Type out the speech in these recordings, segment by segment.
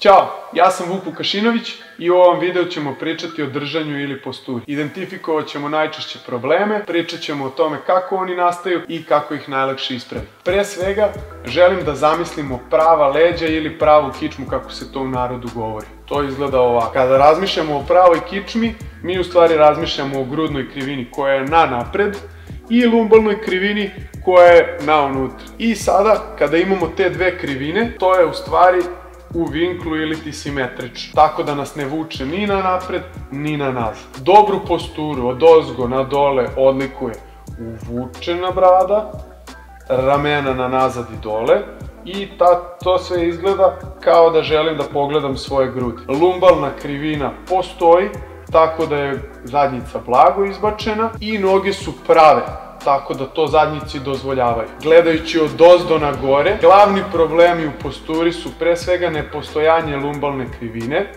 Ćao, ja sam Vuk Vukašinović i u ovom videu ćemo pričati o držanju ili posturi. Identifikovat ćemo najčešće probleme, pričat ćemo o tome kako oni nastaju i kako ih najlakše ispraviti. Pre svega, želim da zamislimo prava leđa ili pravu kičmu kako se to u narodu govori. To izgleda ovako. Kada razmišljamo o pravoj kičmi, mi u stvari razmišljamo o grudnoj krivini koja je na napred i lumbalnoj krivini koja je na unutra. I sada, kada imamo te dve krivine, to je u stvari u vinklu ili ti simetrično, tako da nas ne vuče ni na napred, ni na nazad. Dobru posturu od ozgo na dole odlikuje uvučena brada, ramena na nazad i dole i to sve izgleda kao da želim da pogledam svoje grudi. Lumbalna krivina postoji, tako da je zadnjica blago izbačena i noge su prave, tako da to zadnjici dozvoljavaju. Gledajući od ozdo na gore, glavni problemi u posturi su pre svega nepostojanje lumbalne krivine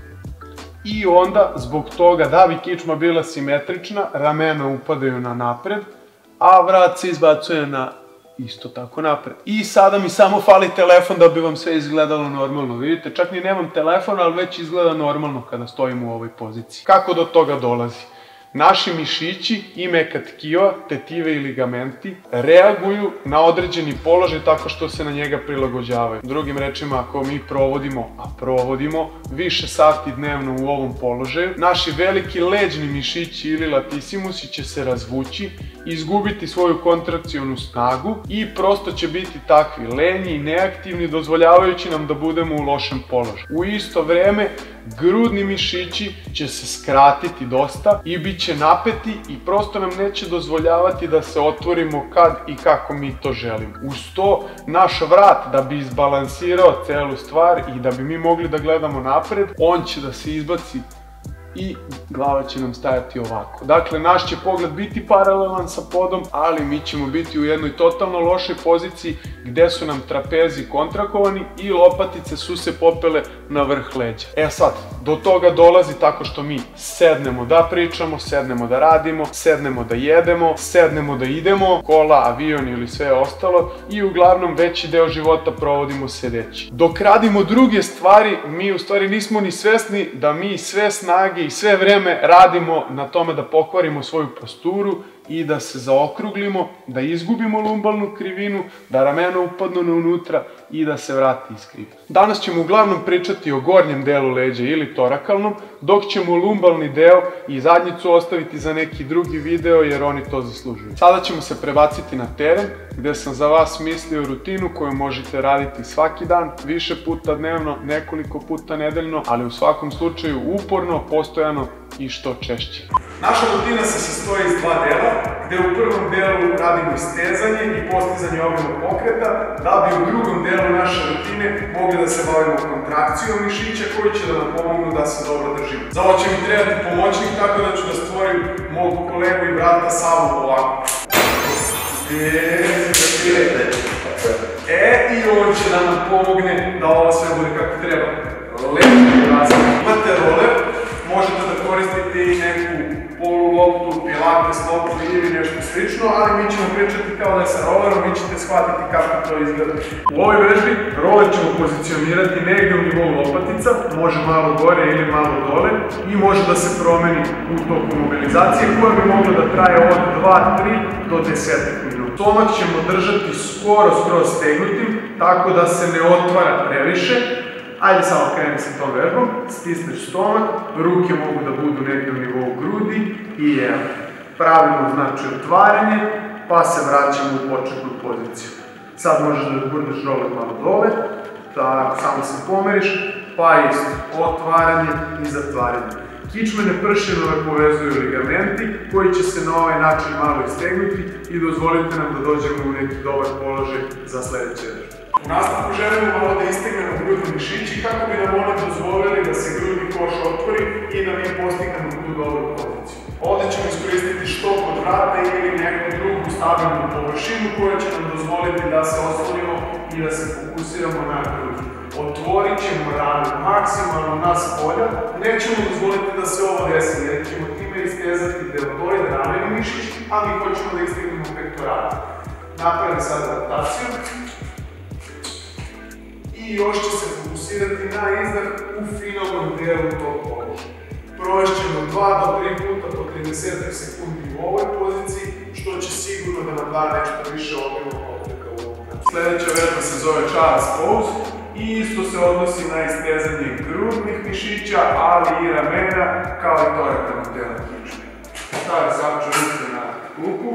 i onda zbog toga da bi kičma bila simetrična, ramena upadaju na napred, a vrat se izbacuje na isto tako napred. I sada mi samo fali telefon da bi vam sve izgledalo normalno. Vidite, čak ni nemam telefon, ali već izgleda normalno kada stojim u ovoj poziciji. Kako do toga dolazi? Naši mišići i meka tkiva, tetive i ligamenti reaguju na određeni položaj tako što se na njega prilagođavaju. Drugim rečima, ako mi provodimo više sati dnevno u ovom položaju, naši veliki leđni mišići ili latisimusi će se razvući, izgubiti svoju kontrakcionu snagu i prosto će biti takvi lenji i neaktivni, dozvoljavajući nam da budemo u lošem položaju. U isto vreme, grudni mišići će se skratiti dosta i bit će napeti i prosto nam neće dozvoljavati da se otvorimo kad i kako mi to želimo. Uz to, naš vrat, da bi izbalansirao celu stvar i da bi mi mogli da gledamo napred, on će da se izbaci i glava će nam stajati ovako. Dakle, naš će pogled biti paralelan sa podom, ali mi ćemo biti u jednoj totalno lošoj poziciji gde su nam trapezi kontrakovani i lopatice su se popele na vrh leđa. E sad, do toga dolazi tako što mi sednemo da pričamo, sednemo da radimo, sednemo da jedemo, sednemo da idemo, kola, avion ili sve ostalo i uglavnom veći deo života provodimo sedeći. Dok radimo druge stvari, mi u stvari nismo ni svesni da mi sve snage i sve vreme radimo na tome da pokvarimo svoju posturu i da se zaokruglimo, da izgubimo lumbalnu krivinu, da ramena upadnu na unutra i da se vrati iskrivi. Danas ćemo uglavnom pričati o gornjem delu leđa ili torakalnom, dok ćemo lumbalni deo i zadnjicu ostaviti za neki drugi video jer oni to zaslužuju. Sada ćemo se prebaciti na teren gde sam za vas smislio rutinu koju možete raditi svaki dan, više puta dnevno, nekoliko puta nedeljno, ali u svakom slučaju uporno, postojano i što češće. Naša rutina se sastoji iz dva dela, gde u prvom delu radimo istezanje i postizanje obima pokreta, da bi u drugom delu naše rutine mogli da se bavimo kontrakcijom mišića koji će da nam pomognu da se dobro držimo. Za ovo će mi trebati pomoćnik, tako da ću da stvorim mog kolegu i brata Savu ovako. I on će da nam pomogne da ovo sve bude kako treba. Lepo različno. Imate roller, možete da koristite i neku poluloptu, pilates loptu ili nešto slično, ali mi ćemo pričati kao da je sa rollerom, vi ćete shvatiti kako to izgleda. U ovoj vežbi roller ćemo pozicionirati negdje u nivou lopatica, može malo gore ili malo dole i može da se promeni u toku mobilizacije koja bi mogla da traje od 2-3 do 10 minuta. Stomak ćemo držati skoro stegnutim, tako da se ne otvara previše. Ajde samo kreni sa tom vežbom, stisneš stomak, ruke mogu da budu negdje u nivou grudi i evo, pravilno znači otvaranje, pa se vraćamo u početnu poziciju. Sad možeš da gurneš roller malo dole, tako, samo se pomeriš, pa isto, otvaranje i zatvaranje. Kičmene pršinove povezuju ligamenti koji će se na ovaj način malo istegnuti i dozvolite nam da dođemo u neki dobar položaj za sledeće vežbe. U nastavku želimo malo da istegnemo grudni mišići kako bi nam oni dozvolili da se grudni koš otvori i da mi postignemo tu dobru poziciju. Ovdje ćemo iskoristiti štok od vrata ili neku drugu stabilnu površinu koja će nam dozvoliti da se oslonimo i da se fokusiramo na grudi. Otvorit ćemo ranu maksimalno na spolja, nećemo dozvoliti da se ovo desi jer ćemo time istezati deltoid rameni mišić, a mi hoćemo da istegnemo pektorate. Napravim sad adaptaciju. I i još će se fokusirati na izdah u finalnom delu tog položaja. Provešćemo 2 do 3 puta po 30 sekundi u ovoj poziciji, što će sigurno da nam da nešto više obima pokreta u ovom pravu. Sljedeća vežba se zove Child's Pose i isto se odnosi na istezanje grudnih mišića, ali i ramena, kao i torakalnog dela kičme. Stavim saču ruke na klupu,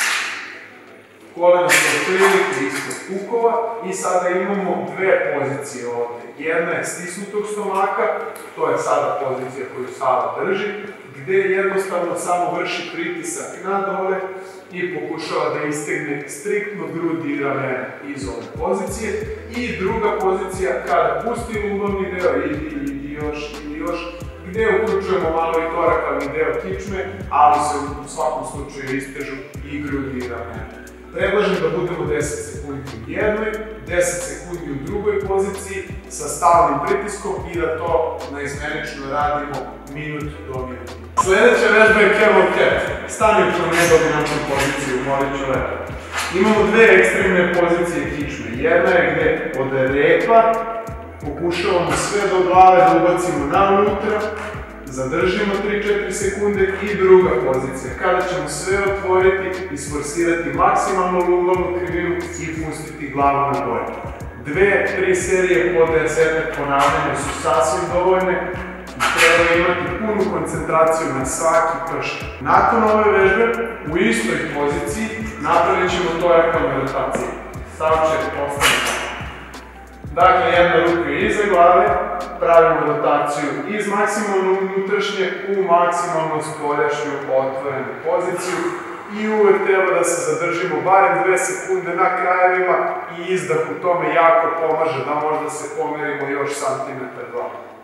kolena su otprilike ispod kukova i sada imamo dve pozicije ovdje. Jedna je stisnutog stomaka, to je sada pozicija koju Sava drži, gdje jednostavno samo vrši pritisak na dole i pokušava da istegne striktno grudi i ramena iz ove pozicije. I druga pozicija kada pusti lubavni deo, idi još, gdje uključujemo malo i torakalni deo kičme, ali se u svakom slučaju istežu i grudi i ramena. Predlažem da budemo 10 sekundi u jednoj, 10 sekundi u drugoj poziciji sa stalnim pritiskom i da to naizmenično radimo minut do minuta. Sljedeća vežba je Camel Cat. Stani u nedominantnu poziciju, molit ću lepo. Imamo dve ekstremne pozicije kičme. Jedna je gdje od repa pokušavamo sve do glave da ubacimo na unutra, zadržimo 3-4 sekunde i druga pozicija. Kada ćemo sve otvoriti, isforsirati maksimalno lubavnu krivinu i pustiti glavu na gore. 2-3 serije po 10 ponavljanja su sasvim dovoljne i treba imati punu koncentraciju na svaki pršt. Nakon ove vežbe, u istoj poziciji, napravit ćemo torakalne rotacije. Stavče ostane tako. Dakle, jedna ruka iza glave, pravimo rotaciju iz maksimalno unutrašnje u maksimalno spoljašnju otvorenu poziciju i uvek treba da se zadržimo barem 2 sekunde na krajevima i izdah u tome jako pomaže da možda se pomerimo još santimetar 2.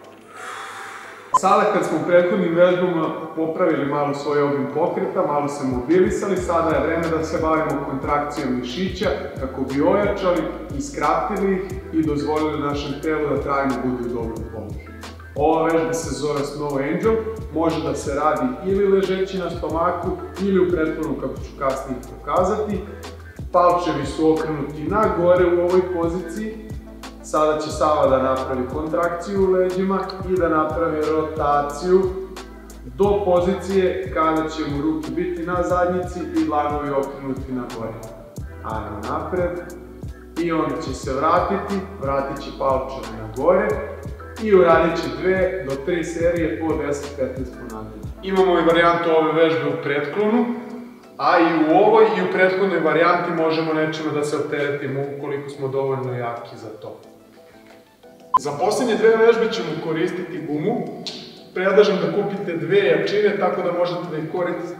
Sada kad smo u prethodnim vežbama popravili malo svoj obim pokreta, malo se mobilisali, sada je vreme da se bavimo kontrakcijom mišića kako bi ojačali, iskratili ih i dozvolili našem telu da trajno bude u dobrom položaju. Ova vežba se zove Snow Angel, može da se radi ili ležeći na stomaku ili u pretklonu kako ću kasnije pokazati. Palčevi su okrenuti na gore u ovoj poziciji. Sada će Sava da napravi kontrakciju u leđima i da napravi rotaciju do pozicije kada će mu ruke biti na zadnjici i dlanovi okrenuti na gore. Ajmo napred i onda će se vratiti, vratit će palčeve na gore i uradit će 2 do 3 serije po 10-15 ponavljanja. Imamo i varijantu ove vežbe u pretklonu, a i u ovoj i u prethodnoj varijanti možemo nečima da se opteretimo ukoliko smo dovoljno jaki za to. Za posljednje dve vežbe ćemo koristiti gumu. Predlažem da kupite dve jačine tako da možete da ih koristite.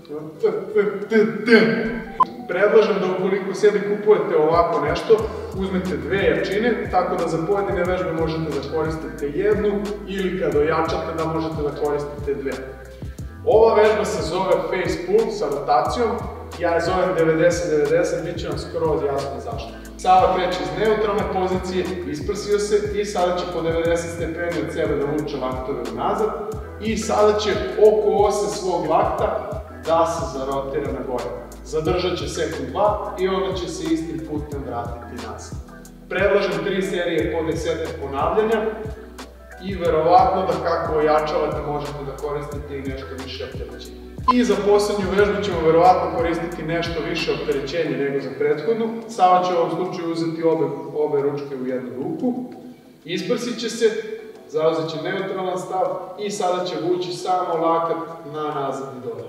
Predlažem da ukoliko sebi kupujete ovako nešto, uzmete dve jačine, tako da za pojedine vežbe možete da koristite jednu ili kad ojačate da možete da koristite dve. Ova vežba se zove Face Pull sa rotacijom, ja je zovem 90-90, bit će vam skroz jasno zašto. Sava kreće iz neutralne pozicije, isprsio se i sada će po 90 stepeni od sebe da vuče laktove unazad i sada će oko ose svog lakta da se zarotira na gore. Zadržat će sekund 2 i onda će se istim putem vratiti nazad. Predlažem 3 serije po 10 ponavljanja i verovatno da kako ojačavate možete da koristite i nešto više opterećenja. I za posljednju vežbu ćemo verovatno koristiti nešto više opterećenja nego za prethodnu. Sava će u ovom slučaju uzeti obe ručke u jednu ruku, isprsit će se, zauzet će neutralan stav i sada će vući samo lakat na nazad i dole.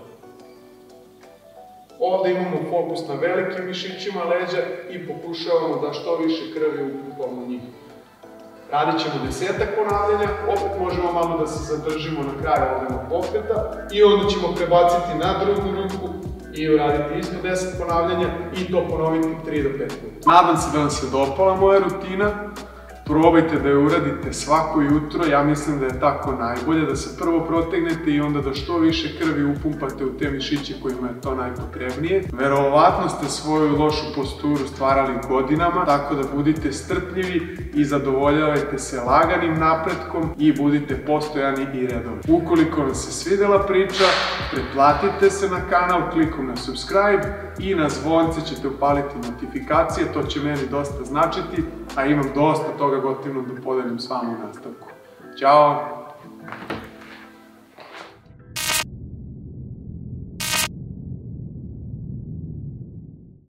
Ovdje imamo fokus na velikim mišićima leđa i pokušavamo da što više krvi upumpamo u njih. Radit ćemo 10-ak ponavljanja, opet možemo malo da se zadržimo na kraju ovog pokreta i onda ćemo prebaciti na drugu ruku i uraditi isto 10 ponavljanja i to ponoviti 3 do 5 puta. Nadam se da vam se dopala moja rutina. Probajte da je uradite svako jutro, ja mislim da je tako najbolje, da se prvo protegnete i onda da što više krvi upumpate u te mišiće kojima je to najpotrebnije. Verovatno ste svoju lošu posturu stvarali godinama, tako da budite strpljivi i zadovoljavajte se laganim napretkom i budite postojani i redovni. Ukoliko vam se svidela priča, pretplatite se na kanal klikom na subscribe i na zvonce ćete upaliti notifikacije, to će meni dosta značiti. a imam dosta toga gotivnog da podelim s vama u nastavku. Ćao!